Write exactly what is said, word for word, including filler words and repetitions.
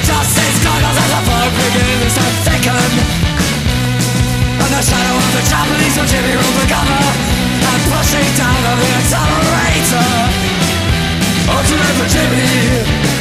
justice goggles as the fog begins to thicken, and the shadow of the Japanese regime rules the cover, and pushing down on the accelerator. Ultimate for Jimmy.